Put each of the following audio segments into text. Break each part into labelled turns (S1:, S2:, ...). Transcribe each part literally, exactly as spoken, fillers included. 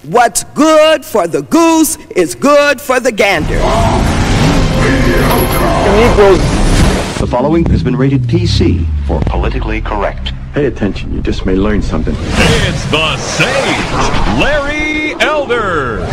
S1: What's good for the goose is good for the gander.
S2: The following has been rated P C for politically correct.
S3: Pay attention, you just may learn something.
S4: It's the Sage, Larry Elder.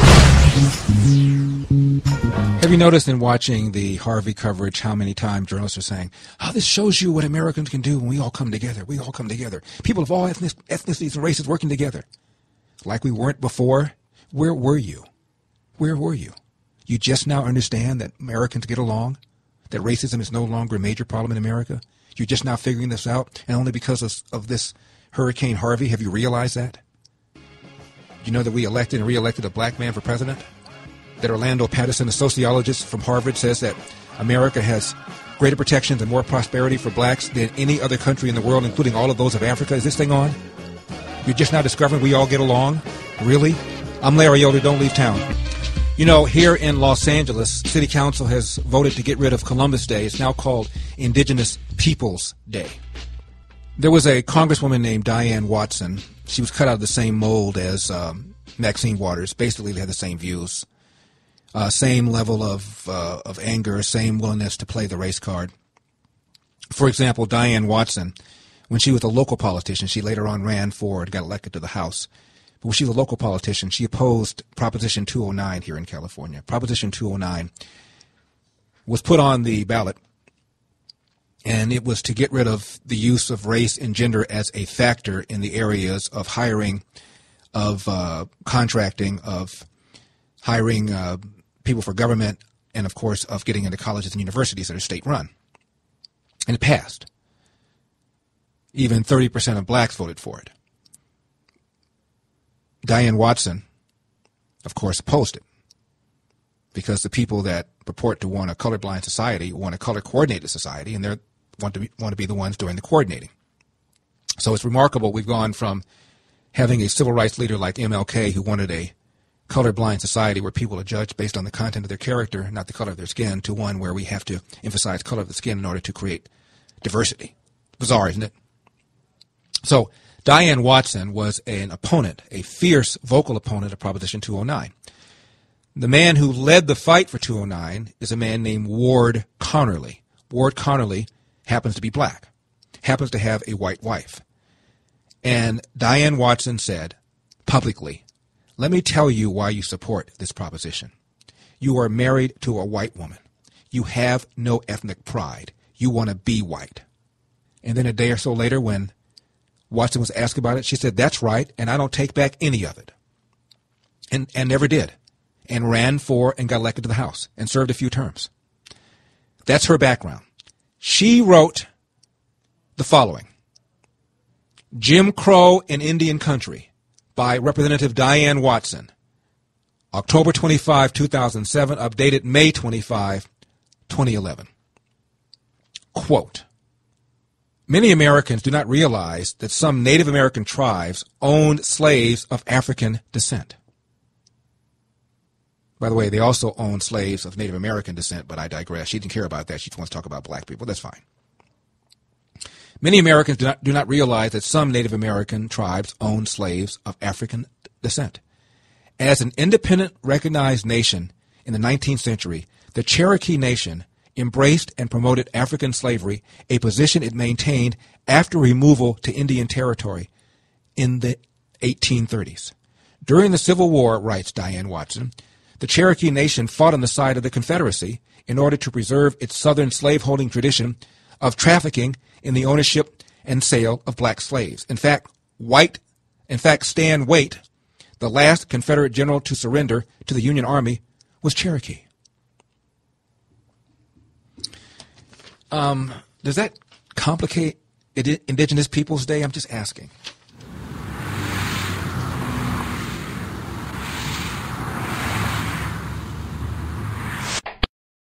S5: Have you noticed in watching the Harvey coverage how many times journalists are saying, oh, this shows you what Americans can do when we all come together. We all come together. People of all ethnic, ethnicities and races working together. Like we weren't before. Where were you? Where were you? You just now understand that Americans get along? That racism is no longer a major problem in America? You're just now figuring this out? And only because of, of this Hurricane Harvey have you realized that? You know that we elected and re-elected a black man for president? That Orlando Patterson, a sociologist from Harvard, says that America has greater protections and more prosperity for blacks than any other country in the world, including all of those of Africa. Is this thing on? You're just now discovering we all get along? Really? I'm Larry Elder. Don't leave town. You know, here in Los Angeles, City Council has voted to get rid of Columbus Day. It's now called Indigenous Peoples Day. There was a congresswoman named Diane Watson. She was cut out of the same mold as um, Maxine Waters. Basically, they had the same views. Uh, same level of uh, of anger, same willingness to play the race card. For example, Diane Watson, when she was a local politician, she later on ran for and got elected to the House. But when she was a local politician, she opposed Proposition two oh nine here in California. Proposition two oh nine was put on the ballot, and it was to get rid of the use of race and gender as a factor in the areas of hiring, of uh, contracting, of hiring uh, people for government, and, of course, of getting into colleges and universities that are state-run. And it passed. Even thirty percent of blacks voted for it. Diane Watson, of course, opposed it because the people that purport to want a colorblind society want a color-coordinated society, and they want to be, want to be the ones doing the coordinating. So it's remarkable we've gone from having a civil rights leader like M L K who wanted a colorblind society where people are judged based on the content of their character, not the color of their skin, to one where we have to emphasize color of the skin in order to create diversity. Bizarre, isn't it? So Diane Watson was an opponent, a fierce vocal opponent of Proposition two oh nine. The man who led the fight for two oh nine is a man named Ward Connerly. Ward Connerly happens to be black, happens to have a white wife. And Diane Watson said publicly, let me tell you why you support this proposition. You are married to a white woman. You have no ethnic pride. You want to be white. And then a day or so later, when Watson was asked about it, she said, that's right, and I don't take back any of it. And, and never did. And ran for and got elected to the House and served a few terms. That's her background. She wrote the following. Jim Crow in Indian Country, by Representative Diane Watson, October twenty-fifth, two thousand seven, updated May twenty-fifth, twenty eleven. Quote, many Americans do not realize that some Native American tribes owned slaves of African descent. By the way, they also owned slaves of Native American descent, but I digress. She didn't care about that. She wants to talk about black people. That's fine. Many Americans do not, do not realize that some Native American tribes owned slaves of African descent. As an independent, recognized nation in the nineteenth century, the Cherokee Nation embraced and promoted African slavery, a position it maintained after removal to Indian Territory in the eighteen thirties. During the Civil War, writes Diane Watson, the Cherokee Nation fought on the side of the Confederacy in order to preserve its southern slaveholding tradition of trafficking in the ownership and sale of black slaves. In fact, White, in fact, Stan Waite, the last Confederate general to surrender to the Union Army, was Cherokee. Um, does that complicate Indigenous Peoples Day? I'm just asking.